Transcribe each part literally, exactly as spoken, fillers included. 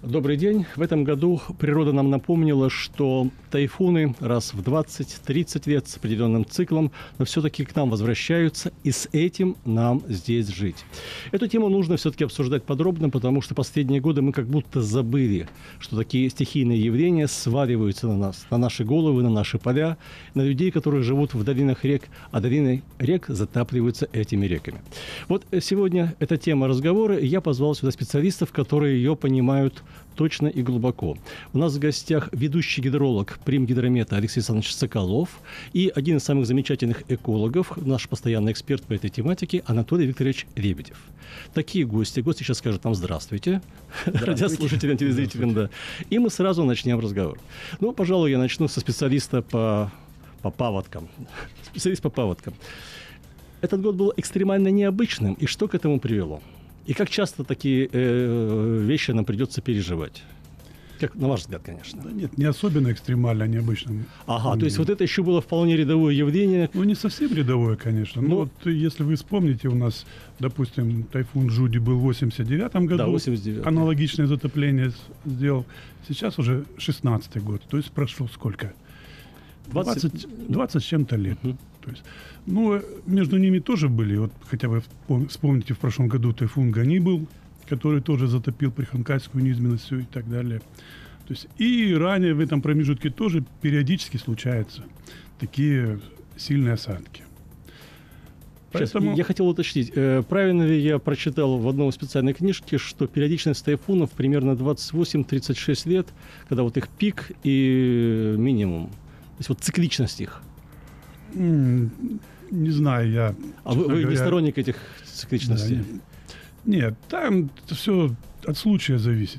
Добрый день. В этом году природа нам напомнила, что тайфуны раз в двадцать-тридцать лет с определенным циклом, но все-таки к нам возвращаются, и с этим нам здесь жить. Эту тему нужно все-таки обсуждать подробно, потому что последние годы мы как будто забыли, что такие стихийные явления сваливаются на нас, на наши головы, на наши поля, на людей, которые живут в долинах рек, а долины рек затапливаются этими реками. Вот сегодня эта тема разговора, и я позвал сюда специалистов, которые ее понимают точно и глубоко. У нас в гостях ведущий гидролог Примгидромета Алексей Александрович Соколов и один из самых замечательных экологов, наш постоянный эксперт по этой тематике Анатолий Викторович Лебедев. Такие гости. Гости сейчас скажут нам здравствуйте. Радиослушателям, телезрителям, да. И мы сразу начнем разговор. Ну, пожалуй, я начну со специалиста по, по паводкам. Специалист по паводкам. Этот год был экстремально необычным. И что к этому привело? И как часто такие э, вещи нам придется переживать? Как, на ваш взгляд, конечно. Да нет, не особенно экстремально, необычным. Ага, то есть вот это еще было вполне рядовое явление. Ну, не совсем рядовое, конечно. Но, Но вот если вы вспомните, у нас, допустим, тайфун Джуди был в восемьдесят девятом году. Да, восемьдесят девятый. Аналогичное затопление сделал. Сейчас уже шестнадцатый год. То есть прошло сколько? двадцать, двадцать с чем-то лет. Uh-huh. То есть, ну, между ними тоже были, вот хотя бы вспомните, в прошлом году тайфун Гани был, который тоже затопил Приханкальскую низменность и так далее. То есть, и ранее в этом промежутке тоже периодически случаются такие сильные осадки. Поэтому... Сейчас, я хотел уточнить, правильно ли я прочитал в одной специальной книжке, что периодичность тайфунов примерно двадцать восемь - тридцать шесть лет, когда вот их пик и минимум. То есть вот цикличность их. Mm, не знаю, я... А вы, вы говоря, не сторонник этих цикличностей? Да, нет. нет, там все от случая зависит.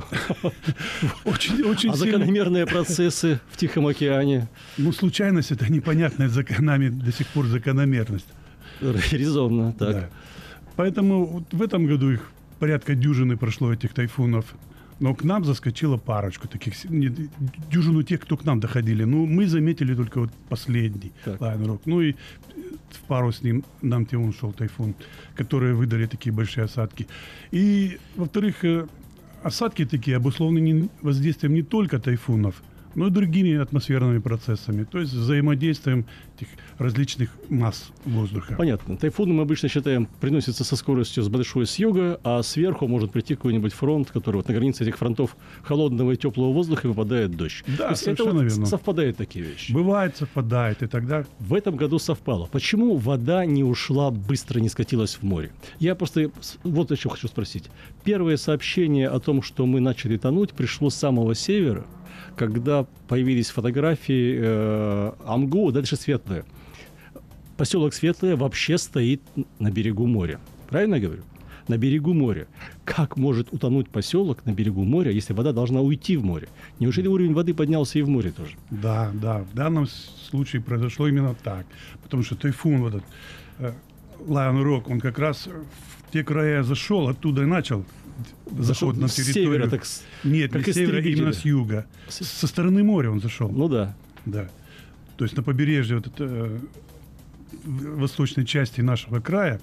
А закономерные процессы в Тихом океане? Ну, случайность – это непонятная за нами до сих пор закономерность. Резонно, так. Поэтому в этом году их порядка дюжины прошло, этих тайфунов. Но к нам заскочила парочку таких, дюжину тех, кто к нам доходили. Ну, мы заметили только вот последний Lion Rock. Ну и в пару с ним нам Тион шел тайфун, которые выдали такие большие осадки. И, во-вторых, осадки такие обусловлены воздействием не только тайфунов, но и другими атмосферными процессами, то есть взаимодействием этих различных масс воздуха. Понятно. Тайфуны мы обычно считаем приносятся со скоростью с большой с юга, а сверху может прийти какой-нибудь фронт, который вот на границе этих фронтов холодного и теплого воздуха выпадает дождь. Да, то есть совершенно это вот верно. Совпадают такие вещи. Бывает, совпадает, и тогда... В этом году совпало. Почему вода не ушла быстро, не скатилась в море? Я просто вот еще хочу спросить. Первое сообщение о том, что мы начали тонуть, пришло с самого севера, когда появились фотографии э, Амгу, дальше Светлое. Поселок Светлое вообще стоит на берегу моря. Правильно я говорю? На берегу моря. Как может утонуть поселок на берегу моря, если вода должна уйти в море? Неужели уровень воды поднялся и в море тоже? Да, да. В данном случае произошло именно так. Потому что тайфун, вот этот э, Lion Rock, он как раз в те края зашел, оттуда и начал заход на территорию. С севера, так с... Нет, как не с севера, именно с юга. С... Со стороны моря он зашел. Ну да. Да. То есть на побережье вот это, э, восточной части нашего края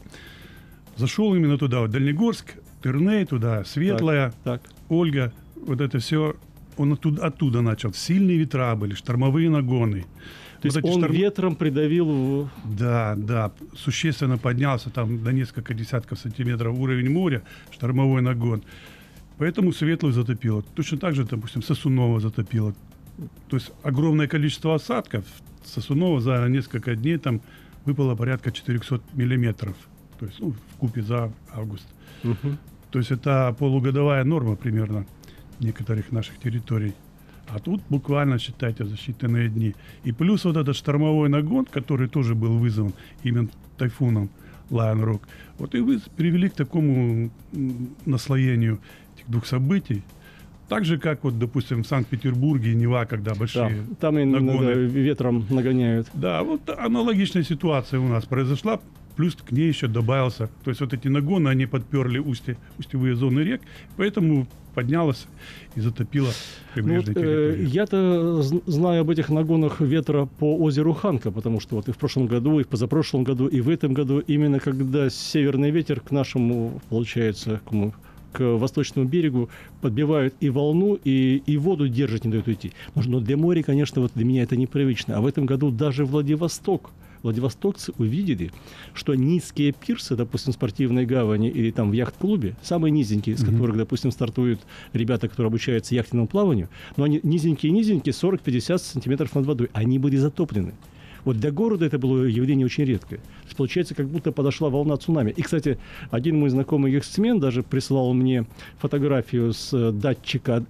зашел именно туда, вот Дальнегорск, Тырней, туда, Светлая, так, так. Ольга, вот это все, он оттуда, оттуда начал. Сильные ветра были, штормовые нагоны. То вот есть он шторм... ветром придавил... Да, да, существенно поднялся там до несколько десятков сантиметров уровень моря, штормовой нагон. Поэтому Светлую затопило. Точно так же, допустим, Сосунова затопило. То есть огромное количество осадков. Сосунова за несколько дней там выпало порядка четыреста миллиметров. То есть, ну, вкупе за август. Угу. То есть это полугодовая норма примерно некоторых наших территорий. А тут буквально, считайте, за считанные дни. И плюс вот этот штормовой нагон, который тоже был вызван именно тайфуном Lion Rock, вот и вы привели к такому наслоению этих двух событий. Так же, как вот, допустим, в Санкт-Петербурге и Нева, когда большие да, там и нагоны ветром нагоняют. Да, вот аналогичная ситуация у нас произошла. Плюс к ней еще добавился, то есть вот эти нагоны, они подперли устье, устьевые зоны рек, поэтому поднялась и затопила прибрежные ну, территории. Э, я-то знаю об этих нагонах ветра по озеру Ханка, потому что вот и в прошлом году, и в позапрошлом году, и в этом году, именно когда северный ветер к нашему, получается, к к восточному берегу, подбивают и волну, и, и воду держат, не дают уйти. Но для моря, конечно, вот для меня это непривычно. А в этом году даже Владивосток, владивостокцы увидели, что низкие пирсы, допустим, в спортивной гавани или там в яхт-клубе, самые низенькие, из которых, допустим, стартуют ребята, которые обучаются яхтенному плаванию, но они низенькие-низенькие, сорок-пятьдесят сантиметров над водой, они были затоплены. Вот для города это было явление очень редкое. То есть, получается, как будто подошла волна цунами. И, кстати, один мой знакомый яхтсмен даже прислал мне фотографию с датчика,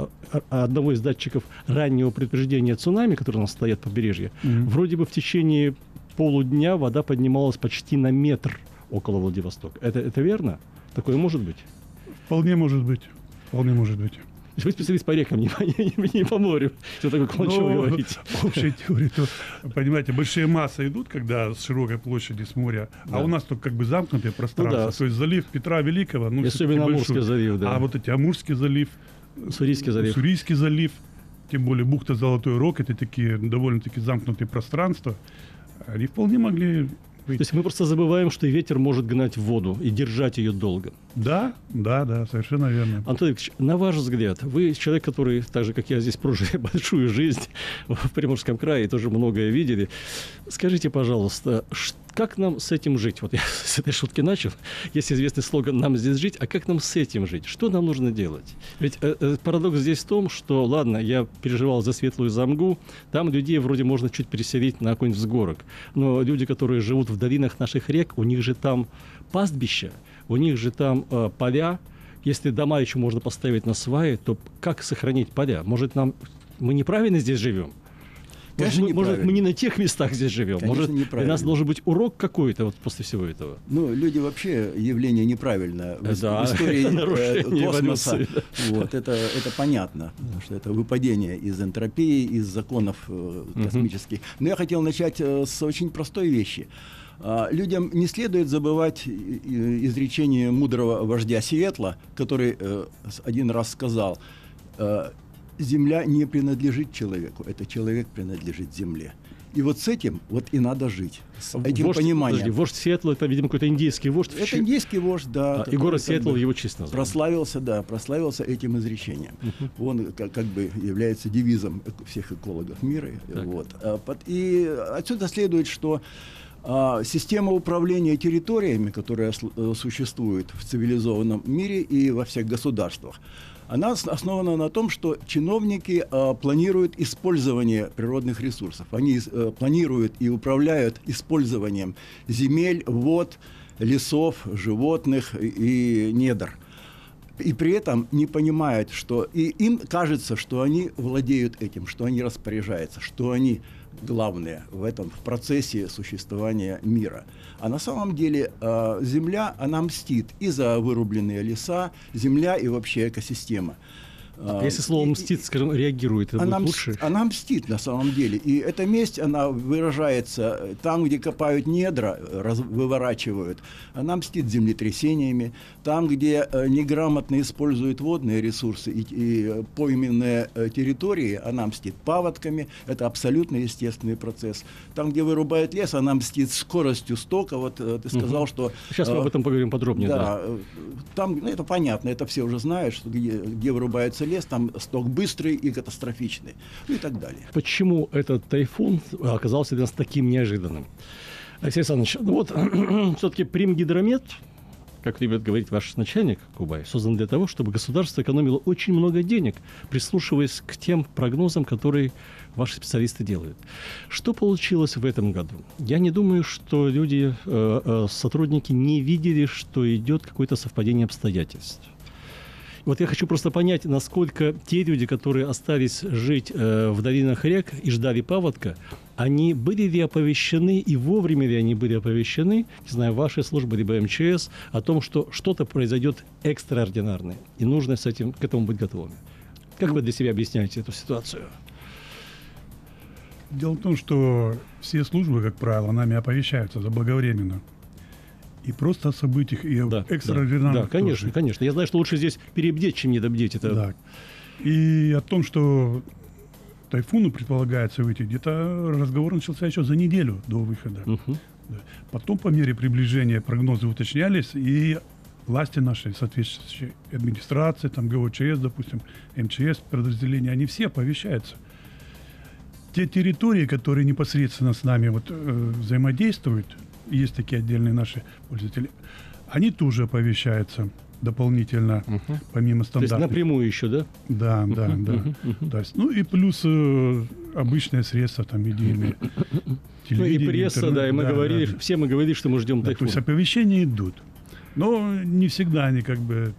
одного из датчиков раннего предупреждения цунами, который у нас стоят по побережью. Mm-hmm. Вроде бы в течение полудня вода поднималась почти на метр около Владивостока. Это, это верно? Такое может быть? Вполне может быть. Вполне может быть. Вы специалист по рекам, не, не, не по морю. Что такое Каланчева говорите? Общая теория, то, понимаете, большие массы идут, когда с широкой площади, с моря, да. А у нас только как бы замкнутое пространство. Ну, да. То есть залив Петра Великого. Ну, особенно Амурский залив, да. А вот эти Амурский залив, Уссурийский залив. Уссурийский залив, тем более бухта Золотой Рог, это такие довольно-таки замкнутые пространства. Они вполне могли... То есть мы просто забываем, что ветер может гнать в воду и держать ее долго. Да, да, да, совершенно верно. Антон Викторович, на ваш взгляд, вы человек, который, так же, как я здесь, прожили большую жизнь в Приморском крае и тоже многое видели. Скажите, пожалуйста, как нам с этим жить? Вот я с этой шутки начал. Есть известный слоган «Нам здесь жить», а как нам с этим жить? Что нам нужно делать? Ведь э, э, парадокс здесь в том, что, ладно, я переживал за Светлую Замгу, там людей вроде можно чуть переселить на какой-нибудь взгорок, но люди, которые живут в долинах наших рек, у них же там пастбища, у них же там э, поля. Если дома еще можно поставить на сваи, то как сохранить поля? Может, нам мы неправильно здесь живем? Конечно, может, может, мы не на тех местах здесь живем. Конечно, может, для нас должен быть урок какой-то вот после всего этого. Ну, люди вообще явление неправильное в, да, в истории космоса. Вот, это, это понятно, что это выпадение из энтропии, из законов э, космических. Но я хотел начать э, с очень простой вещи. Людям не следует забывать изречение мудрого вождя Сиэтла, который э, один раз сказал: «Земля не принадлежит человеку, это человек принадлежит земле». И вот с этим вот и надо жить, с этим вождь, пониманием. Подожди, вождь Сиэтла, это, видимо, какой-то индийский вождь. Это индийский вождь, да. А, и город Сиэтл его честь назвал. Прославился, да, прославился этим изречением. Uh-huh. Он как, как бы является девизом всех экологов мира. Вот. И отсюда следует, что а, система управления территориями, которая существует в цивилизованном мире и во всех государствах, она основана на том, что чиновники а, планируют использование природных ресурсов. Они а, планируют и управляют использованием земель, вод, лесов, животных и недр. И при этом не понимают, что... И им кажется, что они владеют этим, что они распоряжаются, что они главные в этом в процессе существования мира. А на самом деле э, Земля, она мстит и за вырубленные леса, Земля и вообще экосистема. А если слово «мстит», скажем, реагирует, это она будет лучше? Мст, она мстит на самом деле. И эта месть, она выражается там, где копают недра, раз, выворачивают. Она мстит землетрясениями. Там, где э, неграмотно используют водные ресурсы и, и пойменные э, территории, она мстит паводками. Это абсолютно естественный процесс. Там, где вырубают лес, она мстит скоростью стока. Вот э, ты сказал, угу. что... Сейчас э, мы об этом поговорим подробнее. Да, да. Там, ну, это понятно, это все уже знают, что где, где вырубаются лес, там сток быстрый и катастрофичный, ну и так далее. Почему этот тайфун оказался для нас таким неожиданным? Алексей Александрович, ну вот все-таки Примгидромет, как любит говорить ваш начальник Кубай, создан для того, чтобы государство экономило очень много денег, прислушиваясь к тем прогнозам, которые ваши специалисты делают. Что получилось в этом году? Я не думаю, что люди, э, э, сотрудники не видели, что идет какое-то совпадение обстоятельств. Вот я хочу просто понять, насколько те люди, которые остались жить э, в долинах рек и ждали паводка, они были ли оповещены и вовремя ли они были оповещены, не знаю, вашей службы либо эм че эс, о том, что что-то произойдет экстраординарное, и нужно с этим, к этому быть готовыми. Как вы для себя объясняете эту ситуацию? Дело в том, что все службы, как правило, нами оповещаются заблаговременно. И просто о событиях, и да, экстраординарных. Да, да, конечно, тоже. конечно. Я знаю, что лучше здесь перебдеть, чем недобдеть. Это... Да. И о том, что тайфуну предполагается выйти, где-то разговор начался еще за неделю до выхода. Угу. Да. Потом, по мере приближения, прогнозы уточнялись, и власти наши, соответствующие администрации, там ГОЧС, допустим, МЧС, подразделения, они все оповещаются. Те территории, которые непосредственно с нами вот, э, взаимодействуют, есть такие отдельные наши пользователи, они тоже оповещаются дополнительно, uh-huh. помимо стандартов. То есть напрямую еще, да? Да, да, uh-huh, да. Uh-huh, uh-huh. То есть, ну и плюс э, обычные средства там медийные. Ну и пресса, интернет, да, и мы да, говорили, да, все мы говорили, что мы ждем да, тайфун. То есть оповещения идут. Но не всегда они как бы,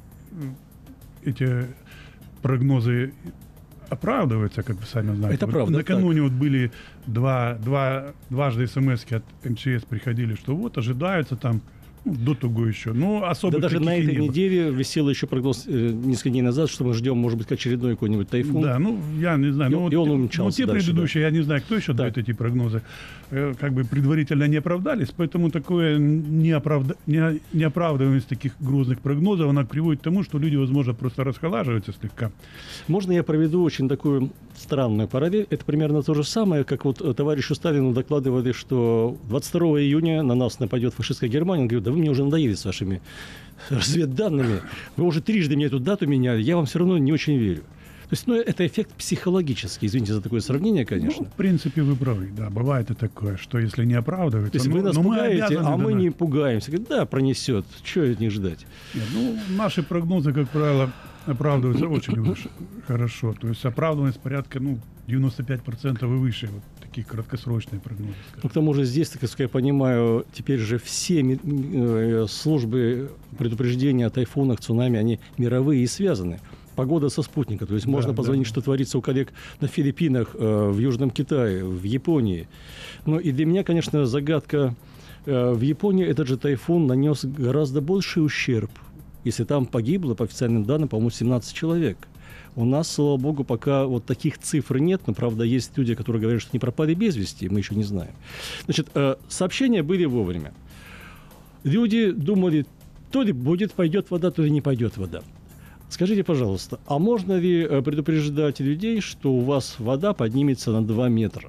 эти прогнозы оправдываются, как вы сами знаете. Это вот правда. Накануне вот были два, два, дважды смс-ки от МЧС приходили, что вот ожидаются там, ну, до того еще. Но особо да даже на этой неделе висел еще прогноз э, несколько дней назад, что мы ждем, может быть, очередной какой-нибудь тайфун. Да, ну, я не знаю. И, ну, вот, и он умчался ну, те дальше, предыдущие, да. я не знаю, кто еще да. дает эти прогнозы, э, как бы предварительно не оправдались, поэтому такое неоправда... не... неоправданность таких грозных прогнозов, она приводит к тому, что люди, возможно, просто расхолаживаются слегка. Можно я проведу очень такую странную параллель? Это примерно то же самое, как вот товарищу Сталину докладывали, что двадцать второго июня на нас нападет фашистская Германия. Он говорит, да вы мне уже надоели с вашими разведданными. Вы уже трижды мне эту дату меняли, я вам все равно не очень верю. То есть, ну, это эффект психологический. Извините за такое сравнение, конечно. Ну, в принципе, вы правы. Да, бывает и такое, что если не оправдывается... То есть ну, вы нас но пугаете, мы а мы не пугаемся. Говорит, да, пронесет. Чего от них ждать? Нет, ну, наши прогнозы, как правило, оправдываются очень хорошо. То есть оправданность порядка, ну, девяносто пять процентов и выше. Вот такие краткосрочные прогнозы. Ну, к тому же здесь, так я понимаю, теперь же все ми- службы предупреждения о тайфунах, цунами, они мировые и связаны. Погода со спутника. То есть да, можно позвонить, да. что творится у коллег на Филиппинах, э, в Южном Китае, в Японии. Ну и для меня, конечно, загадка. Э, в Японии этот же тайфун нанес гораздо больший ущерб. Если там погибло, по официальным данным, по-моему, семнадцать человек. У нас, слава богу, пока вот таких цифр нет. Но, правда, есть люди, которые говорят, что не пропали без вести. Мы еще не знаем. Значит, э, сообщения были вовремя. Люди думали, то ли будет, пойдет вода, то ли не пойдет вода. Скажите, пожалуйста, а можно ли предупреждать людей, что у вас вода поднимется на два метра?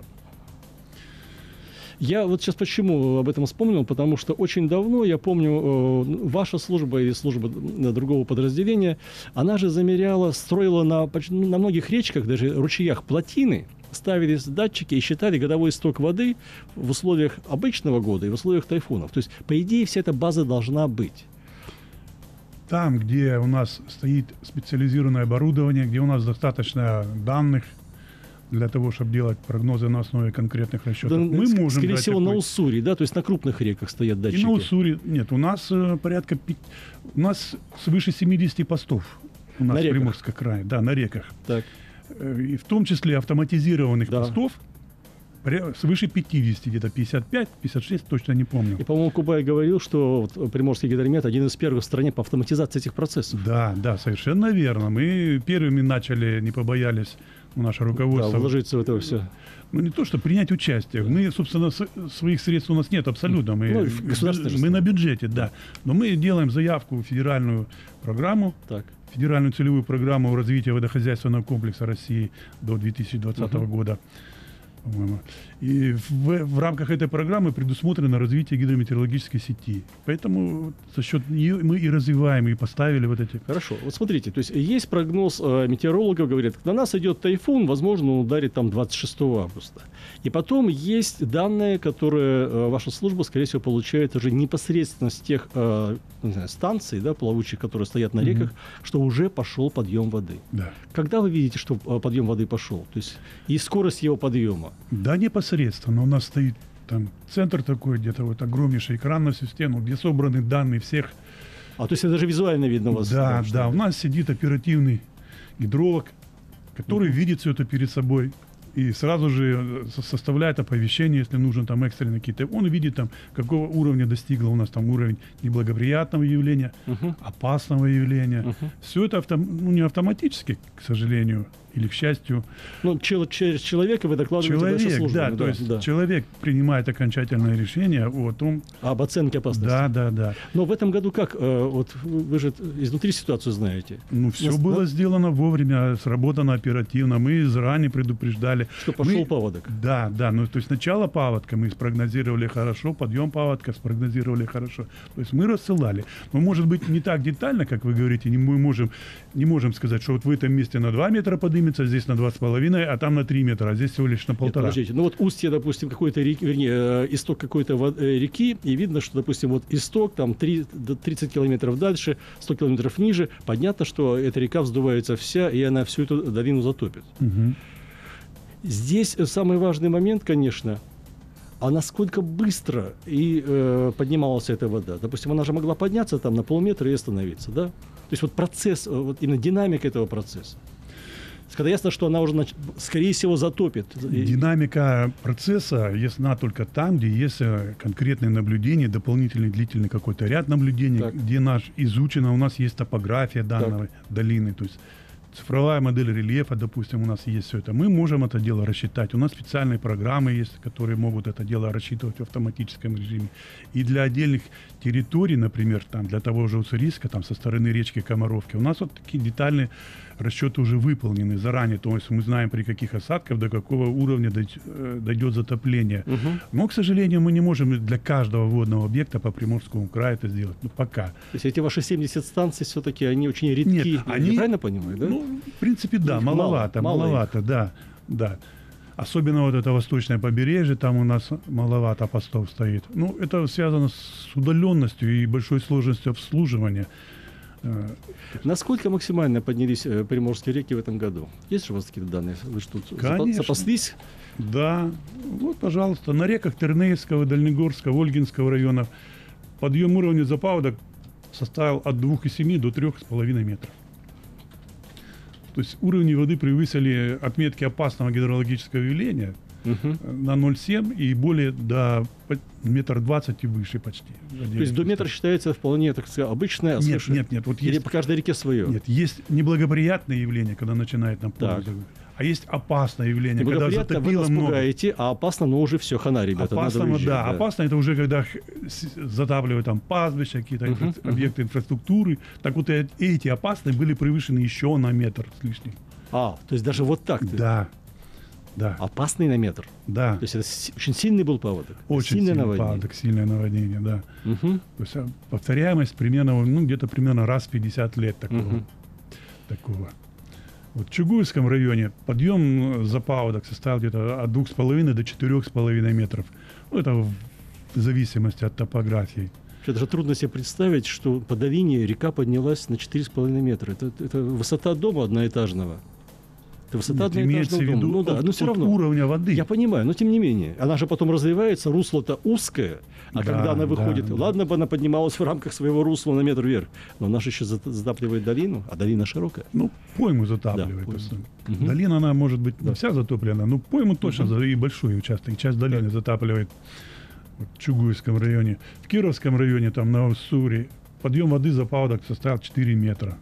Я вот сейчас почему об этом вспомнил, потому что очень давно, я помню, ваша служба или служба другого подразделения, она же замеряла, строила на, на многих речках, даже ручьях, плотины, ставились датчики и считали годовой сток воды в условиях обычного года и в условиях тайфунов. То есть, по идее, вся эта база должна быть. Там, где у нас стоит специализированное оборудование, где у нас достаточно данных для того, чтобы делать прогнозы на основе конкретных расчетов, да, мы ск- можем... Скорее всего, такой... на Уссури, да? То есть на крупных реках стоят датчики. И на Уссури... Нет, у нас э, порядка... Пи... У нас свыше семидесяти постов у нас в Приморском крае. Да, на реках. Так. Э, и в том числе автоматизированных да. постов свыше пятидесяти, где-то пятьдесят пять - пятьдесят шесть, точно не помню. И, по-моему, Кубай говорил, что вот Приморский гидромет один из первых в стране по автоматизации этих процессов. Да, да, совершенно верно. Мы первыми начали, не побоялись, наше руководство. Да, вложиться в это все. Ну, не то, что принять участие. Да. Мы, собственно, с, своих средств у нас нет абсолютно. Мы, ну, мы, мы на бюджете, да. Но мы делаем заявку в федеральную программу, так. федеральную целевую программу развития водохозяйственного комплекса России до две тысячи двадцатого uh-huh. года. По-моему. И в, в рамках этой программы предусмотрено развитие гидрометеорологической сети. Поэтому за счет нее мы и развиваем, и поставили вот эти... Хорошо. Вот смотрите, то есть есть прогноз э, метеорологов, говорят, на нас идет тайфун, возможно, он ударит там двадцать шестого августа. И потом есть данные, которые э, ваша служба, скорее всего, получает уже непосредственно с тех э, не знаю, станций, да, плавучих, которые стоят на реках, mm-hmm. что уже пошел подъем воды. Да. Когда вы видите, что подъем воды пошел? То есть и скорость его подъема? Да, непосредственно. У нас стоит там центр такой, где-то вот огромнейший экран на всю стену, где собраны данные всех. А, то есть это даже визуально видно у вас? Да, да. да. У нас сидит оперативный гидролог, который mm-hmm. видит все это перед собой и сразу же составляет оповещение, если нужно там экстренные какие-то. Он видит там, какого уровня достигло у нас там уровень неблагоприятного явления, uh-huh. опасного явления. Uh-huh. Все это авто, ну, не автоматически, к сожалению, или, к счастью... Ну, чел- через человека вы докладываете Человек, дальше службам, да, да, то есть да. человек принимает окончательное решение о том... Об оценке опасности. Да, да, да. Но в этом году как? э, Вот вы же изнутри ситуацию знаете. Ну, все Нас- было да? сделано вовремя, сработано оперативно. Мы заранее предупреждали. Что пошел Мы- паводок. Да, да. Ну, то есть начало паводка мы спрогнозировали хорошо, подъем паводка спрогнозировали хорошо. То есть мы рассылали. Но, может быть, не так детально, как вы говорите, не, мы можем, не можем сказать, что вот в этом месте на два метра поднимется, здесь на два с половиной, а там на три метра, а здесь всего лишь на Нет, полтора. подождите, ну вот устье, допустим, какой-то реки, вернее, э, исток какой-то вод- э, реки, и видно, что, допустим, вот исток там три- до тридцать километров дальше, сто километров ниже, понятно, что эта река вздувается вся, и она всю эту долину затопит. Мгм. Здесь самый важный момент, конечно, а насколько быстро и э, поднималась эта вода. Допустим, она же могла подняться там на полметра и остановиться, да? То есть вот процесс, э, вот именно динамика этого процесса. Когда ясно, что она уже, нач- скорее всего, затопит. И- Динамика процесса ясна только там, где есть э, конкретные наблюдения, дополнительный длительный какой-то ряд наблюдений, Так. где наш изучено, у нас есть топография данной долины, то есть цифровая модель рельефа, допустим, у нас есть все это. Мы можем это дело рассчитать. У нас специальные программы есть, которые могут это дело рассчитывать в автоматическом режиме. И для отдельных территорий, например, там, для того же Уссурийска, там, со стороны речки Комаровки, у нас вот такие детальные расчеты уже выполнены заранее. То есть мы знаем, при каких осадках, до какого уровня дойдет, э, дойдет затопление. Мгм. Но, к сожалению, мы не можем для каждого водного объекта по Приморскому краю это сделать. Ну, пока. То есть эти ваши семьдесят станций все-таки, они очень редки. Нет, Я они- правильно понимаю, да? Ну, в принципе, да, Их мало, маловато, мало маловато, да, да. Особенно вот это восточное побережье, там у нас маловато постов стоит. Ну, это связано с удаленностью и большой сложностью обслуживания. Э, Насколько максимально поднялись э, приморские реки в этом году? Есть же у вас какие-то данные? Вы что, тут запа- Конечно. запаслись? Да, вот, пожалуйста, на реках Тернейского, Дальнегорского, Ольгинского районов подъем уровня запаводок составил от двух и семи до трёх с половиной метров. То есть уровни воды превысили отметки опасного гидрологического явления Мгм. э, на ноль целых семь и более до по- метр двадцать и выше почти. То есть до метра считается вполне, так сказать, обычная, а Нет, свыше- нет, нет. Вот Или есть, по каждой реке свое? нет, есть неблагоприятное явление, когда начинает нам Так. полностью. А есть опасное явление, когда Благоприятно вы затопило нас много. пугаете, а опасно, ну уже все, хана, ребята, Опасно, надо выезжать, да, опасно это уже когда х- с- затапливают там пастбища, какие-то Мгм, инфра- мгм. объекты инфраструктуры. Так вот э- эти опасные были превышены еще на метр с лишним. А, то есть даже вот так ты. Да, да, Опасный на метр. да. То есть это с- очень сильный был паводок. Очень сильное сильный наводнение. паводок, сильное наводнение, да. Мгм. То есть а, повторяемость примерно, ну, где-то примерно раз в пятьдесят лет такого. Мгм. такого. Вот в Чугуевском районе подъем за паводок составил где-то от двух с половиной до четырех с половиной метров. Ну, это в зависимости от топографии. Это же трудно себе представить, что по долине река поднялась на четыре с половиной метра. Это, это высота дома одноэтажного. Это высота Нет, имеется в одноэтажного дома. виду Ну да, от, но все от равно. уровня воды. Я понимаю, но тем не менее. Она же потом развивается, русло-то узкое, а Да, когда она выходит, да, да. ладно бы она поднималась в рамках своего русла на метр вверх, но она же еще зат- затапливает долину, а долина широкая. Ну, пойму затапливает. Да, то есть, пойму. Мгм. Долина, она может быть не Да. вся затоплена, но пойму точно Мгм. за- и большой участок. И часть долины затапливает вот, в Чугуевском районе. В Кировском районе, там на Уссури, подъем воды за паводок составил четыре метра.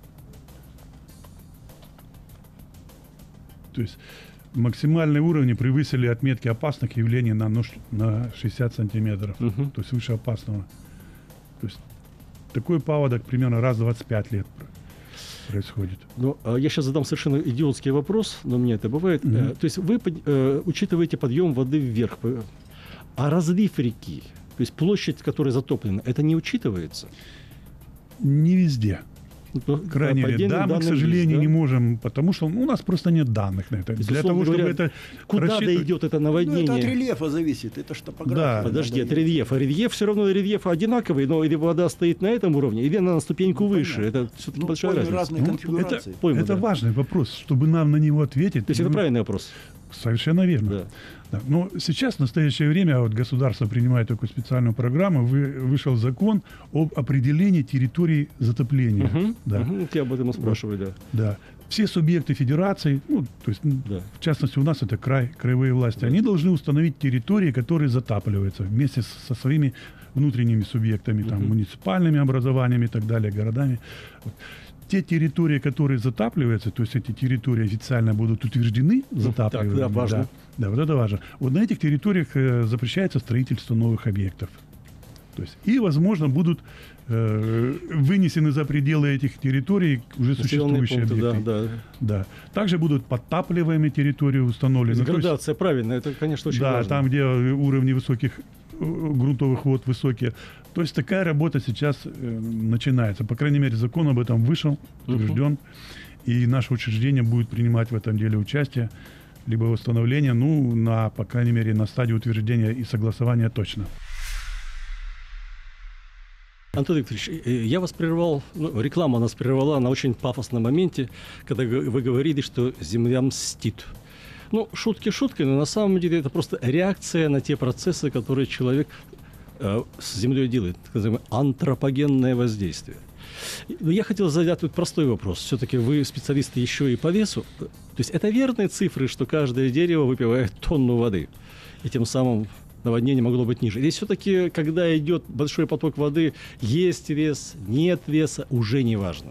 То есть максимальные уровни превысили отметки опасных явлений на, ну, ш- на шестьдесят сантиметров. Мгм. То есть выше опасного. То есть такой паводок примерно раз в двадцать пять лет пр- происходит. Ну, а я сейчас задам совершенно идиотский вопрос, но мне это бывает. Мгм. Э, То есть вы под- э, учитываете подъем воды вверх, п- а разлив реки, то есть площадь, которая затоплена, это не учитывается? Не везде. Ну, Крайне по редко. отдельным Да, мы, к данным сожалению, есть, да? не можем, потому что ну, у нас просто нет данных на это. есть, Для условно того, чтобы говоря, это Куда рассчитывать- дойдет это Ну, наводнение? это от рельефа зависит, это ж топография. Да. Подожди, Надо от рельефа. Рельеф все равно рельеф одинаковый, но или вода стоит на этом уровне, или она на ступеньку Ну, выше. понятно. Это все-таки Ну, большая поймы разница. разные Ну, конфигурации. это, Пойму, это да. важный вопрос, чтобы нам на него ответить. То есть это ну, правильный вопрос. Совершенно верно. Да. Да. Но сейчас, в настоящее время, вот государство принимает такую специальную программу, вы, вышел закон об определении территорий затопления. Мгм, Да, мгм, вот я об этом и спрашиваю, да. да. Все субъекты федерации, ну, то есть, м, Да. в частности, у нас это край, краевые власти, Да. они должны установить территории, которые затапливаются вместе с- со своими внутренними субъектами, там, Мгм. муниципальными образованиями и так далее, городами. Вот. те территории, которые затапливаются, то есть эти территории официально будут утверждены затапливаемыми. Так, да, важно. Да, да, вот это важно. Вот на этих территориях э, запрещается строительство новых объектов. То есть, и, возможно, будут э, вынесены за пределы этих территорий уже существующие пункты, объекты. да, да. Да. Также будут подтапливаемые территории установлены. Градация, правильно, это, конечно, очень да, важно. там, где уровни высоких грунтовых вод высокие. То есть такая работа сейчас э, начинается. По крайней мере, закон об этом вышел, утвержден. Uh-huh. И наше учреждение будет принимать в этом деле участие. Либо восстановление, ну, на, по крайней мере, на стадии утверждения и согласования точно. Антон Викторович, я вас прервал, ну, реклама нас прервала на очень пафосном моменте, когда вы говорили, что земля мстит. Ну, шутки шуткой, но на самом деле это просто реакция на те процессы, которые человек э, с землей делает, так называемое антропогенное воздействие. Но я хотел задать тут простой вопрос. Все-таки вы специалисты еще и по весу. То есть это верные цифры, что каждое дерево выпивает тонну воды, и тем самым наводнение могло быть ниже? Или все-таки, когда идет большой поток воды, есть вес, нет веса, уже не важно?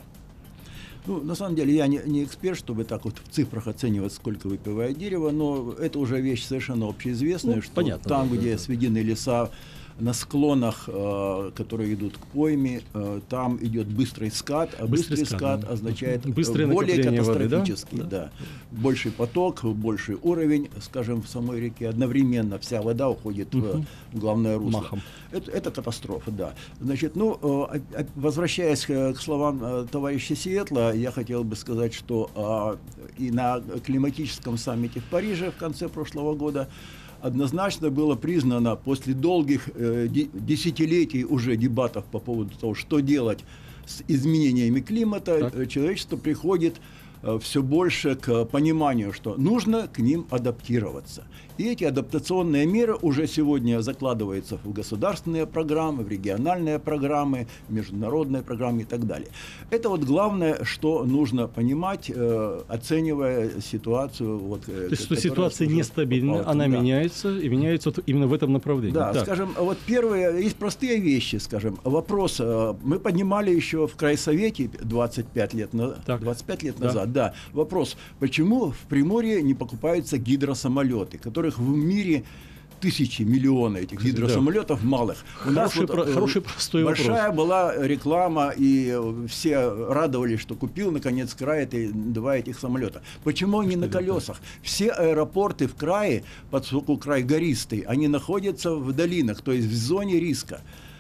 Ну, на самом деле, я не, не эксперт, чтобы так вот в цифрах оценивать, сколько выпивает дерево, но это уже вещь совершенно общеизвестная, ну, что понятно, там, да, где да. сведены леса, на склонах, э, которые идут к пойме, э, там идет быстрый скат, а быстрый, быстрый скат, скат означает Быстрое более катастрофический, воды, да? Да. больший поток, больший уровень, скажем, в самой реке, одновременно вся вода уходит угу. в главное русло. Махом. Это, это катастрофа, да. Значит, ну, э, возвращаясь к, к словам э, товарища Сиэтла, я хотел бы сказать, что э, и на климатическом саммите в Париже в конце прошлого года однозначно было признано после долгих э, десятилетий уже дебатов по поводу того, что делать с изменениями климата, так. человечество приходит э, все больше к пониманию, что нужно к ним адаптироваться. И эти адаптационные меры уже сегодня закладываются в государственные программы, в региональные программы, в международные программы и так далее. Это вот главное, что нужно понимать, э, оценивая ситуацию. Вот, То есть, что ситуация нестабильна, попала, она да. меняется, и меняется вот именно в этом направлении. Да, так. скажем, вот первые, есть простые вещи, скажем. Вопрос, э, мы поднимали еще в Крайсовете двадцать пять лет, на, двадцать пять лет назад, да. да. Вопрос, почему в Приморье не покупаются гидросамолеты, которые в мире тысячи, миллионы этих гидросамолетов да. малых. У хороший, нас вот, про, хороший простой большая вопрос. была реклама, и все радовались, что купил, наконец, край эти, два этих самолета. Почему они что на колесах? Это? Все аэропорты в крае, поскольку край гористый, они находятся в долинах, то есть в зоне риска.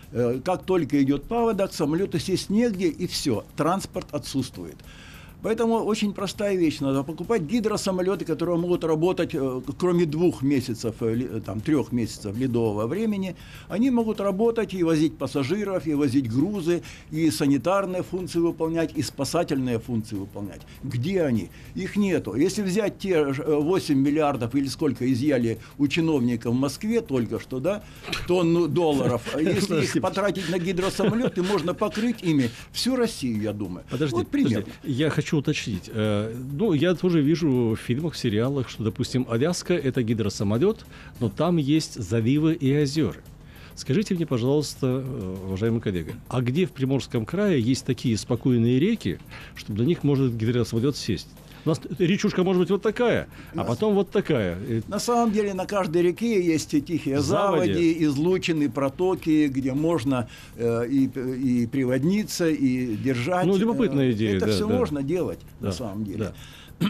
Как только идет паводок, самолеты сесть негде, и все, транспорт отсутствует. Поэтому очень простая вещь. Надо покупать гидросамолеты, которые могут работать, кроме двух месяцев, там, трех месяцев ледового времени. Они могут работать и возить пассажиров, и возить грузы, и санитарные функции выполнять, и спасательные функции выполнять. Где они? Их нету. Если взять те восемь миллиардов или сколько изъяли у чиновников в Москве только что, да, тонну долларов, если их потратить на гидросамолеты, можно покрыть ими всю Россию, я думаю. Подожди, вот пример. Подожди. Я хочу уточнить. Ну, я тоже вижу в фильмах, в сериалах, что, допустим, Аляска – это гидросамолет, но там есть заливы и озера. Скажите мне, пожалуйста, уважаемый коллега, а где в Приморском крае есть такие спокойные реки, чтобы на них может гидросамолет сесть? У нас речушка может быть вот такая, а потом вот такая. На самом деле на каждой реке есть и тихие заводи, заводи излучины, протоки, где можно э, и, и приводниться, и держать. Ну, любопытная идея. Это да, все да. можно делать, да, на самом деле. Да.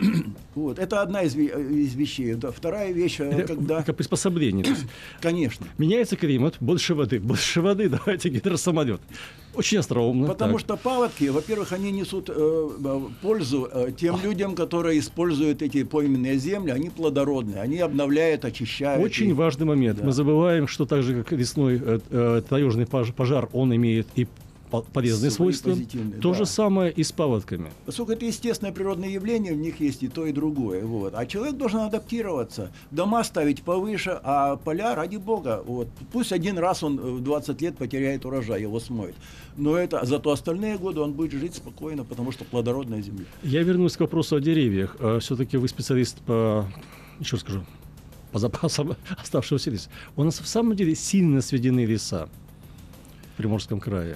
Вот. Это одна из, из вещей. Вторая вещь, это когда... Как приспособление. Конечно. Меняется климат, больше воды. Больше воды, давайте гидросамолет. Очень остроумно. Потому так. что паводки, во-первых, они несут э, пользу э, тем людям, которые используют эти пойменные земли. Они плодородные, они обновляют, очищают. Очень и... важный момент. Да. Мы забываем, что так же, как весной э, э, таежный пожар, он имеет и полезные Свои свойства. То да. же самое и с паводками. Поскольку это естественное природное явление, в них есть и то, и другое. Вот. А человек должен адаптироваться. Дома ставить повыше, а поля, ради бога. Вот. Пусть один раз он в двадцать лет потеряет урожай, его смоет. Но это, зато остальные годы он будет жить спокойно, потому что плодородная земля. Я вернусь к вопросу о деревьях. Все-таки вы специалист по, еще скажу, по запасам оставшегося леса. У нас в самом деле сильно сведены леса в Приморском крае.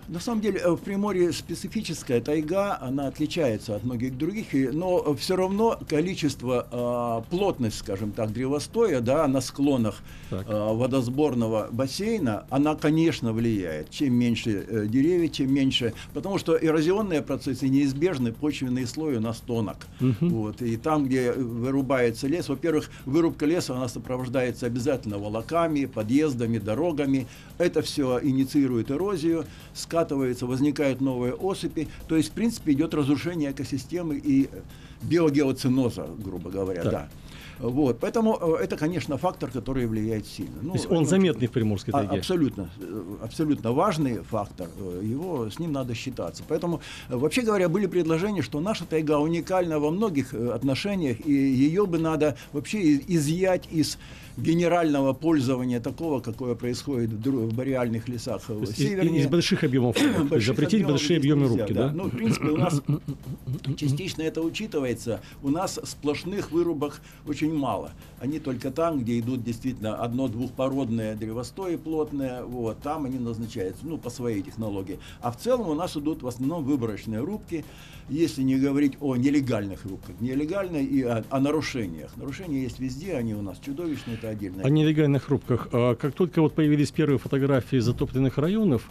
На самом деле в Приморье специфическая тайга, она отличается от многих других, но все равно количество, плотность, скажем так, древостоя, да, на склонах так. водосборного бассейна, она, конечно, влияет. Чем меньше деревьев, чем меньше, потому что эрозионные процессы неизбежны, почвенный слой у нас тонок. Угу. Вот, и там, где вырубается лес, во-первых, вырубка леса, она сопровождается обязательно волоками, подъездами, дорогами. Это все инициирует эрозию, скатывается, возникают новые осыпи. То есть, в принципе, идет разрушение экосистемы и биогеоциноза, грубо говоря. Да. Вот. Поэтому это, конечно, фактор, который влияет сильно. Ну, то есть он заметный в Приморской тайге? Абсолютно. Абсолютно важный фактор. Его, с ним надо считаться. Поэтому, вообще говоря, были предложения, что наша тайга уникальна во многих отношениях, и ее бы надо вообще изъять из генерального пользования такого, какое происходит в бореальных лесах севернее. Из больших объемов. Запретить большие объемы рубки, да? да? Ну, в принципе, у нас частично это учитывается. У нас сплошных вырубок очень мало. Они только там, где идут действительно одно-двухпородные древостои плотные, вот, там они назначаются, ну, по своей технологии. А в целом у нас идут в основном выборочные рубки, если не говорить о нелегальных рубках. Нелегальные и о, о нарушениях. Нарушения есть везде, они у нас чудовищные, это отдельно. О нелегальных рубках. Как только вот появились первые фотографии затопленных районов,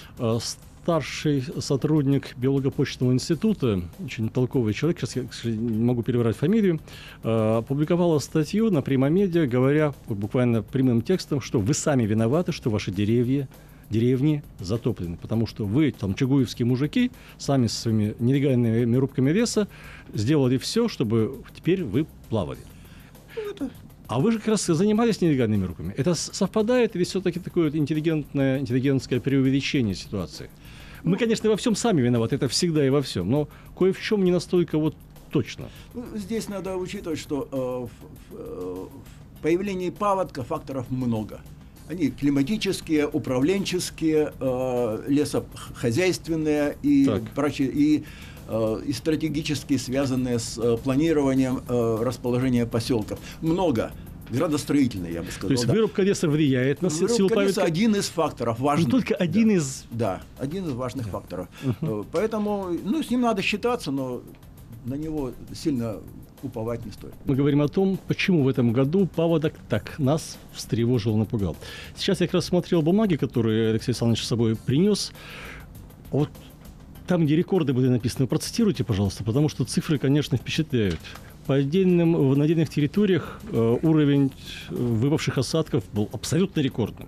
старший сотрудник биолого-почтового института, очень толковый человек, сейчас я не могу переврать фамилию, опубликовала статью на Примамедиа, говоря буквально прямым текстом, что вы сами виноваты, что ваши деревья, деревни затоплены, потому что вы, там, чугуевские мужики, сами со своими нелегальными рубками леса сделали все, чтобы теперь вы плавали. Это... А вы же как раз занимались нелегальными рубками. Это совпадает или все-таки такое вот интеллигентное, интеллигентское преувеличение ситуации? Мы, ну, конечно, во всем сами виноваты, это всегда и во всем, но кое в чем не настолько вот точно. Ну, здесь надо учитывать, что э, в, в появлении паводка факторов много. Они климатические, управленческие, э, лесохозяйственные и так. прочие, и, э, и стратегически связанные с э, планированием э, расположения поселков. Много. Градостроительные, я бы сказал. То есть да. вырубка леса влияет на силу паводка? Вырубка леса один из факторов важных. Но только один да. из... Да, один из важных да. факторов. Uh-huh. Поэтому, ну, с ним надо считаться, но на него сильно уповать не стоит. Мы говорим о том, почему в этом году паводок так нас встревожил, напугал. Сейчас я как раз смотрел бумаги, которые Алексей Александрович с собой принес. Вот там, где рекорды были написаны, процитируйте, пожалуйста, потому что цифры, конечно, впечатляют. По отдельным, на отдельных территориях э, уровень выпавших осадков был абсолютно рекордным.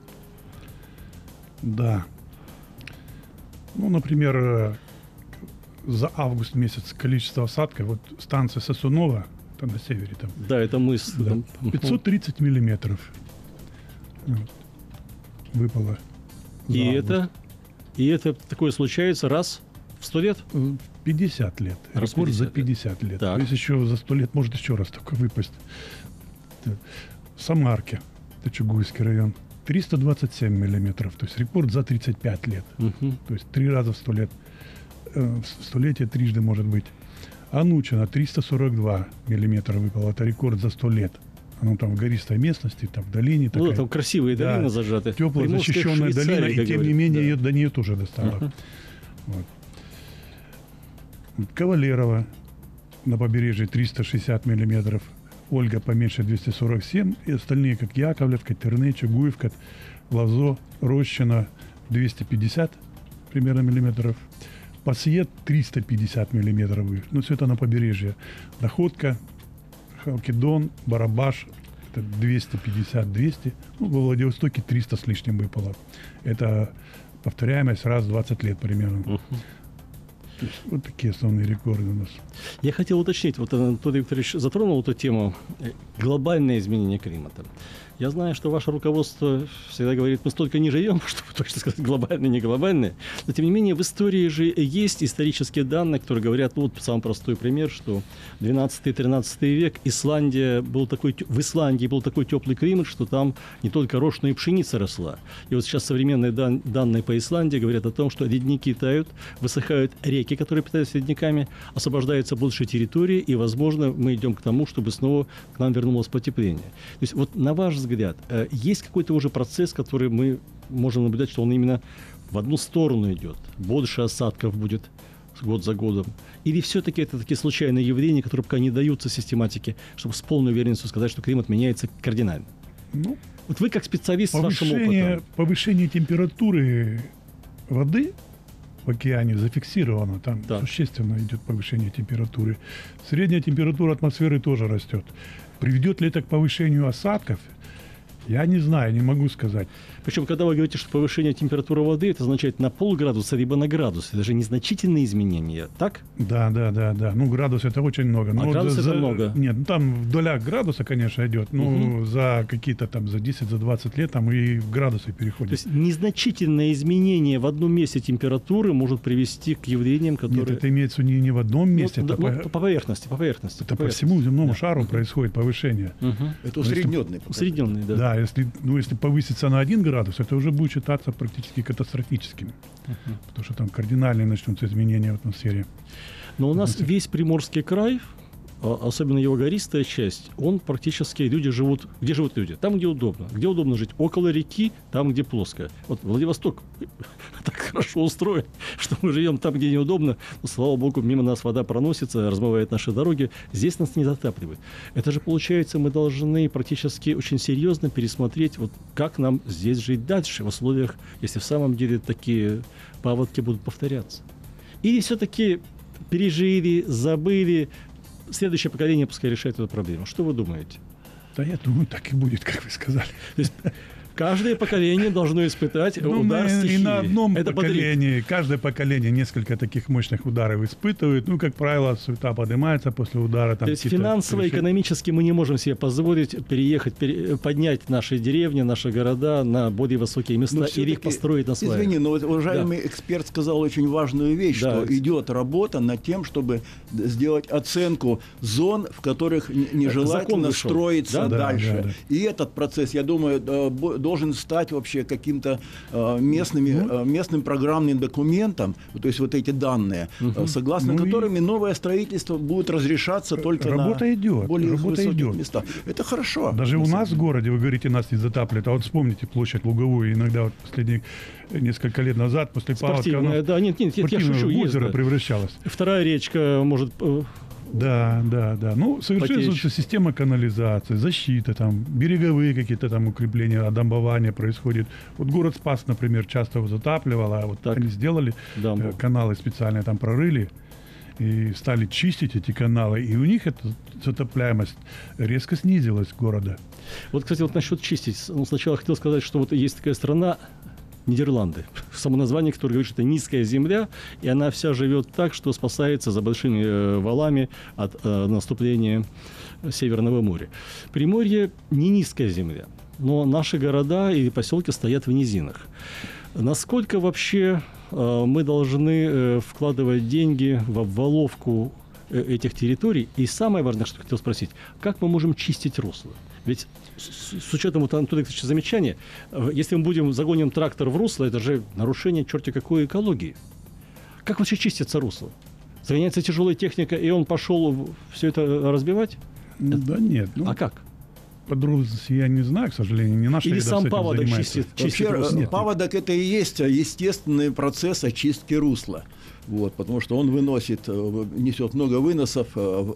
Да. Ну, например, за август месяц количество осадков, вот станция Сосунова, там на севере, там. Да, это мы... С... Да, пятьсот тридцать миллиметров вот, выпало. И это, и это такое случается раз в сто лет? пятьдесят лет. Раз Рекорд за пятьдесят лет. Так. То есть еще за сто лет может еще раз такое выпасть. В Самарке, это Чугуевский район, триста двадцать семь миллиметров. То есть рекорд за тридцать пять лет. Угу. То есть три раза в сто лет. В столетие трижды может быть. Анучино триста сорок два миллиметра выпало. Это рекорд за сто лет. Оно там в гористой местности, там в долине. Ну, там красивые да, долины зажаты. Теплая, защищенная долина, и тем не менее да. ее, до нее тоже достало. Uh-huh. Вот. Кавалерово на побережье триста шестьдесят миллиметров. Ольга поменьше двести сорок семь. И остальные, как Яковлевка, Терны, Чугуевка, Лазо, Рощино двести пятьдесят примерно миллиметров. Пассиет триста пятьдесят миллиметров. Ну, все это на побережье. Находка, Халкидон, Барабаш, это двести пятьдесят - двести. Ну, во Владивостоке триста с лишним выпало. Это повторяемость раз в двадцать лет примерно. Uh-huh. Вот такие основные рекорды у нас. Я хотел уточнить, вот Анатолий Викторович затронул эту тему глобальное изменение климата. Я знаю, что ваше руководство всегда говорит, мы столько не живем, чтобы точно сказать глобальные, не глобальные. Но, тем не менее, в истории же есть исторические данные, которые говорят, ну, вот самый простой пример, что двенадцатый-тринадцатый век Исландия был такой, в Исландии был такой теплый климат, что там не только рожь, но и пшеница росла. И вот сейчас современные дан, данные по Исландии говорят о том, что ледники тают, высыхают реки, которые питаются ледниками, освобождается больше территории, и, возможно, мы идем к тому, чтобы снова к нам вернулось потепление. То есть, вот на ваш взгляд, взгляд, есть какой-то уже процесс, который мы можем наблюдать, что он именно в одну сторону идет, больше осадков будет год за годом? Или все-таки это такие случайные явления, которые пока не даются систематике, чтобы с полной уверенностью сказать, что климат меняется кардинально? Ну, вот вы как специалист с вашим опытом. Повышение температуры воды в океане зафиксировано. Там да. существенно идет повышение температуры. Средняя температура атмосферы тоже растет. Приведет ли это к повышению осадков? Я не знаю, не могу сказать. Причем, когда вы говорите, что повышение температуры воды, это означает на полградуса либо на градус. Это же незначительные изменения, так? Да, да, да, да. Ну, градус это очень много. А но градус за, это много? Нет, ну там в долях градуса, конечно, идет. Но угу. за какие-то там, за десять-двадцать лет там и в градусы переходят. То есть незначительное изменение в одном месте температуры может привести к явлениям, которые... Нет, это имеется не, не в одном месте. Ну, это да, по... ну, по поверхности, по поверхности. Это по, по всему земному да. шару угу. происходит повышение. Угу. Это усредненный. Усредненный, да. Да, если, ну, если повысится на один градус, это уже будет считаться практически катастрофическим. Uh-huh. Потому что там кардинальные начнутся изменения в атмосфере. Но у нас весь Приморский край, особенно его гористая часть, он практически, люди живут, где живут люди? Там, где удобно. Где удобно жить? Около реки, там, где плоско. Вот Владивосток так хорошо устроен, что мы живем там, где неудобно. Но, слава богу, мимо нас вода проносится, размывает наши дороги. Здесь нас не затапливает. Это же, получается, мы должны практически очень серьезно пересмотреть, вот как нам здесь жить дальше в условиях, если в самом деле такие паводки будут повторяться. Или все-таки пережили, забыли, следующее поколение пускай решает эту проблему. Что вы думаете? Да я думаю, так и будет, как вы сказали. То есть каждое поколение должно испытать ну, удар на, стихии. И на одном это поколении, бодрит. каждое поколение несколько таких мощных ударов испытывает. Ну, как правило, суета поднимается после удара. Там То есть финансово, решения. Экономически мы не можем себе позволить переехать, пере, поднять наши деревни, наши города на более высокие места или их построить на сваях. Извини, но вот уважаемый да. эксперт сказал очень важную вещь, да, что это... идет работа над тем, чтобы сделать оценку зон, в которых нежелательно строиться да? дальше. Да, да, да. И этот процесс, я думаю, должен стать вообще каким-то э, местными, э, местным программным документом, то есть вот эти данные, угу. согласно ну которым и... новое строительство будет разрешаться только работа на идет, более работа высоких идет. местах. Это хорошо. Даже у нас в городе, вы говорите, нас не затапливает, а вот вспомните площадь Луговую, иногда вот последние несколько лет назад, после паводка, она да, нет, нет, нет, я шучу, в озеро есть, да. превращалась. Вторая речка может... Да, да, да. Ну, совершенствуется система канализации, защита, там, береговые какие-то там укрепления, одомбование происходит. Вот город Спас, например, часто его затапливало, а вот так. Они сделали Дамбу. каналы специальные, там прорыли и стали чистить эти каналы, и у них эта затопляемость резко снизилась города. Вот, кстати, вот насчет чистить. Ну, сначала хотел сказать, что вот есть такая страна, Нидерланды. Само название, которое говорит, что это низкая земля, и она вся живет так, что спасается за большими э, валами от э, наступления Северного моря. Приморье не низкая земля, но наши города и поселки стоят в низинах. Насколько вообще э, мы должны э, вкладывать деньги в обваловку э, этих территорий? И самое важное, что хотел спросить, как мы можем чистить русло? Ведь с, с учетом вот Антона Викторовича замечания, если мы будем загоним трактор в русло, это же нарушение черти какой экологии. Как вообще чистится русло? Загоняется тяжелая техника, и он пошел все это разбивать? Да нет. Ну, а как? Подробности я не знаю, к сожалению, не наша. Или сам паводок чистит, чистит русло? Вообще, паводок – это и есть естественный процесс очистки русла. Вот, потому что он выносит, несет много выносов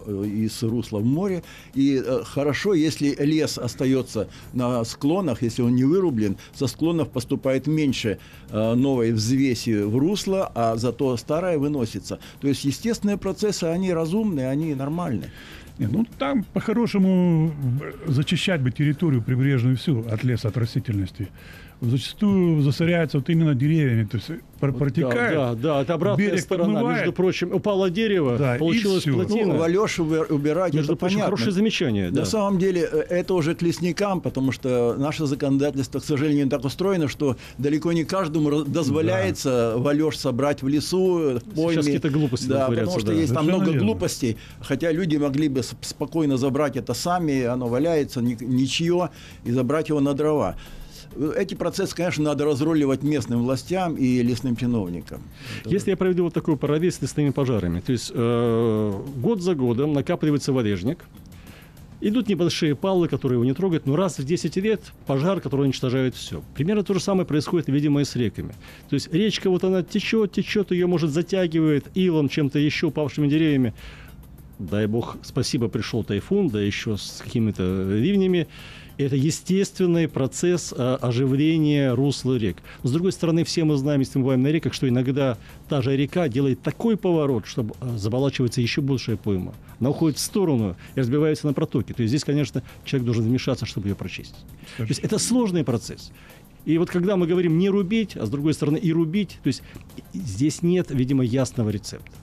из русла в море. И хорошо, если лес остается на склонах, если он не вырублен, со склонов поступает меньше новой взвеси в русло, а зато старое выносится. То есть естественные процессы, они разумные, они нормальные. Нет, ну там по-хорошему зачищать бы территорию прибрежную всю от леса, от растительности. Зачастую засоряется вот именно деревьями, то есть вот протекает. Да, да, да, это обратная берег сторона. подмывает. Между прочим, упало дерево, да, получилась плотина. Ну, валеж убирать, между это прочим, понятно. хорошее замечание. На да. самом деле это уже к лесникам, потому что наше законодательство, к сожалению, так устроено, что далеко не каждому дозволяется да. валеж собрать в лесу, в пойме. Сейчас какие-то глупости да, потому что да. есть там много верно. глупостей, хотя люди могли бы спокойно забрать это сами, оно валяется, ничье, и забрать его на дрова. Эти процессы, конечно, надо разруливать местным властям и лесным чиновникам. Если я проведу вот такой параллель с лесными пожарами, то есть э, год за годом накапливается валежник, Идут небольшие паллы, которые его не трогают, но раз в десять лет пожар, который уничтожает все. Примерно то же самое происходит, видимо, и с реками. То есть речка, вот она течет, течет, ее, может, затягивает илом, чем-то еще, упавшими деревьями. Дай бог, спасибо, пришел тайфун, да еще с какими-то ливнями. Это естественный процесс а, оживления русла рек. Но, с другой стороны, все мы знаем, если мы бываем на реках, что иногда та же река делает такой поворот, что а, заболачивается еще большая пойма. Она уходит в сторону и разбивается на протоки. То есть здесь, конечно, человек должен вмешаться, чтобы ее прочистить. То есть это сложный процесс. И вот когда мы говорим не рубить, а с другой стороны и рубить, то есть здесь нет, видимо, ясного рецепта.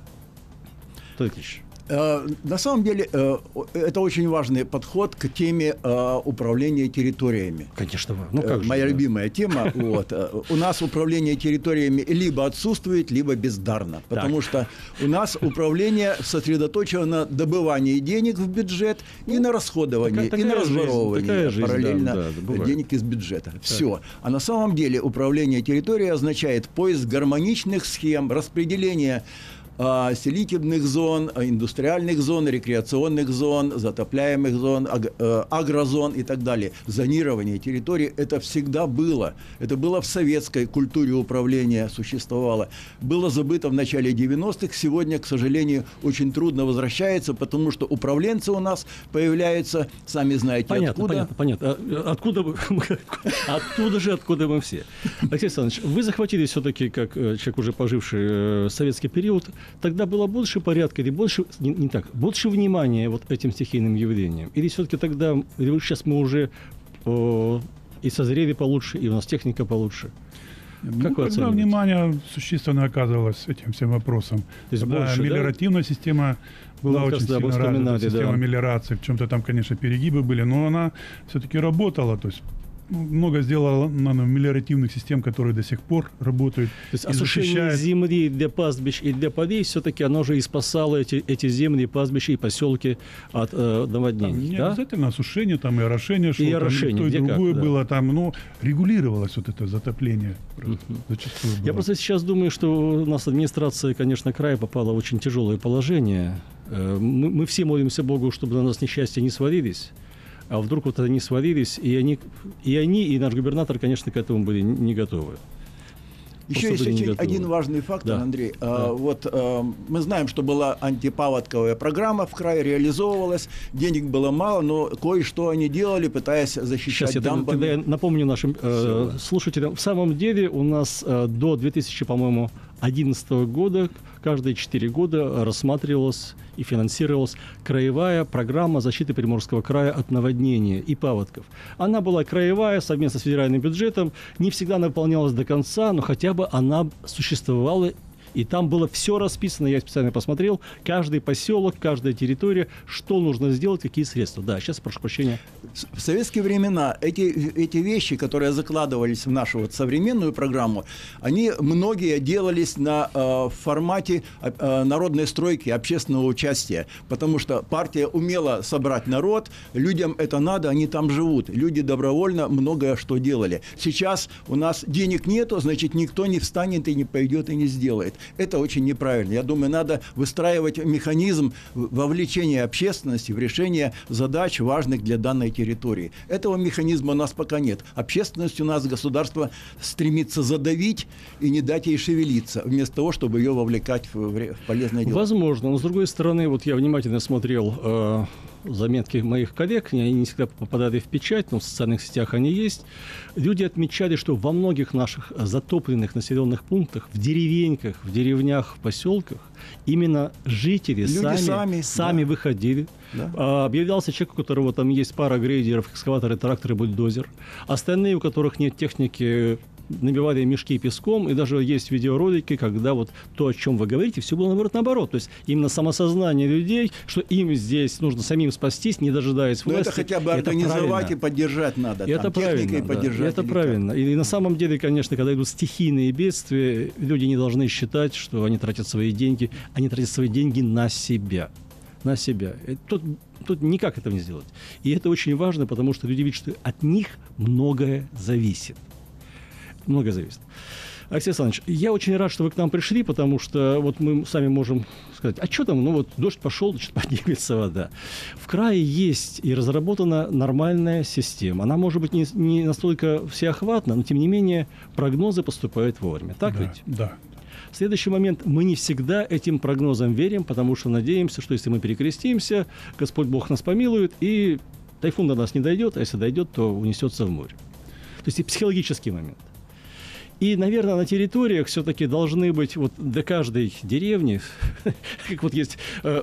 Толик На самом деле, это очень важный подход к теме управления территориями. Конечно, ну как же, моя да. любимая тема. Вот. У нас управление территориями либо отсутствует, либо бездарно. Потому так. что у нас управление сосредоточено на добывании денег в бюджет и на расходовании, такая, и на разворовывании жизнь, параллельно да, да, денег из бюджета. Так. Все. А на самом деле управление территорией означает поиск гармоничных схем, распределение селитибных зон, индустриальных зон, рекреационных зон, затопляемых зон, агрозон и так далее. Зонирование территории – это всегда было. Это было в советской культуре управления, существовало. Было забыто в начале девяностых. Сегодня, к сожалению, очень трудно возвращается, потому что управленцы у нас появляются, сами знаете, понятно, откуда. Понятно, понятно. Откуда, оттуда же, откуда мы все. Алексей Александрович, вы захватили все-таки, как человек, уже поживший советский период, тогда было больше порядка или больше, не, не так, больше внимания вот этим стихийным явлениям? Или все-таки тогда, или сейчас мы уже о, и созрели получше, и у нас техника получше? Ну, как тогда внимание существенно оказывалось этим всем вопросам. Тогда больше, мелиоративная да? система была ну, очень сильно развита, система да. мелиорации. В чем-то там, конечно, перегибы были, но она все-таки работала. То есть много сделала наверное, мелиоративных систем, которые до сих пор работают. То есть осушение защищает... земли для пастбищ и для полей все-таки оно же и спасало эти, эти земли, пастбища и поселки от э, наводнений. Там не да? обязательно осушение, там и орошение, что и там, орошение, и то, и другое как, было. Да. Там, но регулировалось вот это затопление. Uh-huh. Зачастую было. Я просто сейчас думаю, что у нас администрация, конечно, края попала в очень тяжелое положение. Мы, мы все молимся Богу, чтобы на нас несчастья не свалились. А вдруг вот они свалились, и они, и они, и наш губернатор, конечно, к этому были не готовы. Еще есть очень один важный фактор, да. Андрей. Да. А, вот а, мы знаем, что была антипаводковая программа в крае, реализовывалась, денег было мало, но кое-что они делали, пытаясь защищать Сейчас дамбами. Тогда я напомню нашим э, слушателям. В самом деле у нас э, до две тысячи одиннадцатого года каждые четыре года рассматривалась и финансировалась краевая программа защиты Приморского края от наводнения и паводков. Она была краевая, совместно с федеральным бюджетом, не всегда наполнялась до конца, но хотя бы она существовала. И там было все расписано, я специально посмотрел, каждый поселок, каждая территория, что нужно сделать, какие средства. Да, сейчас, прошу прощения. В советские времена эти, эти вещи, которые закладывались в нашу вот современную программу, они многие делались на э, формате э, народной стройки, общественного участия, потому что партия умела собрать народ, людям это надо, они там живут. Люди добровольно многое что делали. Сейчас у нас денег нету, значит, никто не встанет и не пойдет и не сделает. Это очень неправильно. Я думаю, надо выстраивать механизм вовлечения общественности в решение задач, важных для данной территории. Этого механизма у нас пока нет. Общественность у нас, государство стремится задавить и не дать ей шевелиться, вместо того, чтобы ее вовлекать в, в полезное дело. Возможно. Но, с другой стороны, вот я внимательно смотрел э, заметки моих коллег, они не всегда попадали в печать, но в социальных сетях они есть. Люди отмечали, что во многих наших затопленных населенных пунктах, в деревеньках, в деревнях, в поселках, именно жители Люди сами, сами, сами да. выходили. Да. А, объявлялся человек, у которого там есть пара грейдеров, экскаваторы, тракторы, бульдозер. Остальные, у которых нет техники, набивали мешки песком, и даже есть видеоролики, когда вот то, о чем вы говорите, все было наоборот, наоборот. То есть именно самосознание людей, что им здесь нужно самим спастись, не дожидаясь власти. Но это хотя бы организовать и поддержать надо. И это правильно. Поддержать, да. Это правильно. И на самом деле, конечно, когда идут стихийные бедствия, люди не должны считать, что они тратят свои деньги, они тратят свои деньги на себя. На себя. Тут, тут никак этого не сделать. И это очень важно, потому что люди видят, что от них многое зависит. Многое зависит. Алексей Александрович, я очень рад, что вы к нам пришли, потому что вот мы сами можем сказать, а что там, ну вот дождь пошел, значит, поднимется вода. В крае есть и разработана нормальная система. Она может быть не, не настолько всеохватна, но тем не менее прогнозы поступают вовремя. Так Да, ведь? да. Следующий момент. Мы не всегда этим прогнозам верим, потому что надеемся, что если мы перекрестимся, Господь Бог нас помилует, и тайфун до нас не дойдет, а если дойдет, то унесется в море. То есть и психологический момент. И, наверное, на территориях все-таки должны быть вот до каждой деревни, как вот есть...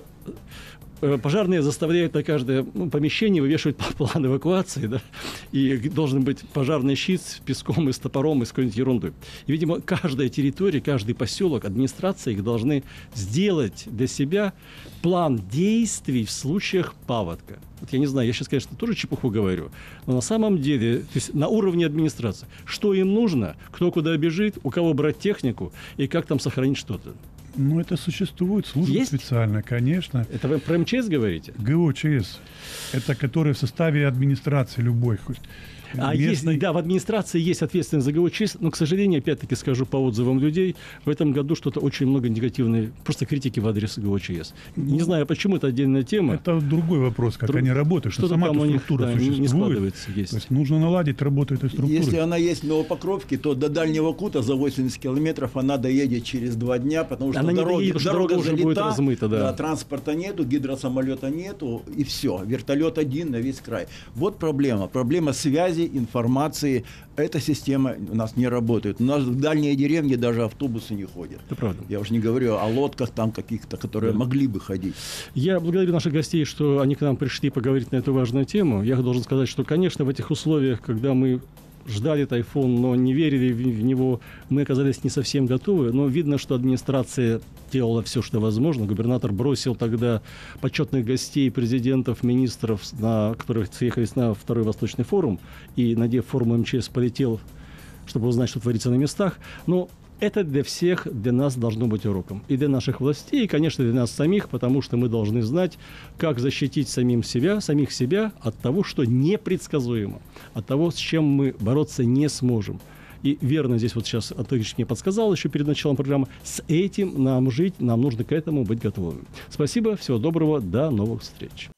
Пожарные заставляют на каждое ну, помещение вывешивать план эвакуации, да, и должен быть пожарный щит с песком и с топором и с какой-нибудь ерундой. И, видимо, каждая территория, каждый поселок, администрация их должны сделать для себя план действий в случаях паводка. Вот я не знаю, я сейчас, конечно, тоже чепуху говорю, но на самом деле, то есть на уровне администрации, что им нужно, кто куда бежит, у кого брать технику и как там сохранить что-то. Ну, это существует, служба Есть? специальная, конечно. Это вы про МЧС говорите? ГОЧС. Это которые в составе администрации любой. Хоть А местной... есть, да, в администрации есть ответственность за ГОЧС, но, к сожалению, опять-таки скажу по отзывам людей, в этом году что-то очень много негативной, просто критики в адрес ГОЧС. Не знаю, почему, это отдельная тема. Это другой вопрос, как Друг... они работают, что сама там у них, структура да, существует. не складывается, есть. То есть нужно наладить работу этой структуры. Если она есть в Новопокровке, то до Дальнего Кута за восемьдесят километров она доедет через два дня, потому что она дорога, не доедет, дорога дорога уже залита, будет размыта, да. Да, транспорта нету, гидросамолета нету, и все. Вертолет один на весь край. Вот проблема. Проблема связи, информации. Эта система у нас не работает. У нас в дальние деревни даже автобусы не ходят. Это правда. Я уже не говорю о лодках там каких-то, которые Да. могли бы ходить. Я благодарю наших гостей, что они к нам пришли поговорить на эту важную тему. Я должен сказать, что, конечно, в этих условиях, когда мы ждали тайфун, но не верили в в него, мы оказались не совсем готовы. Но видно, что администрация делала все, что возможно. Губернатор бросил тогда почетных гостей, президентов, министров, на, которые съехались на второй Восточный форум, и, надев форму МЧС, полетел, чтобы узнать, что творится на местах. Но это для всех, для нас должно быть уроком. И для наших властей, и, конечно, для нас самих, потому что мы должны знать, как защитить самим себя, самих себя от того, что непредсказуемо, от того, с чем мы бороться не сможем. И верно здесь вот сейчас Анатольевич мне подсказал еще перед началом программы, с этим нам жить, нам нужно к этому быть готовыми. Спасибо, всего доброго, до новых встреч.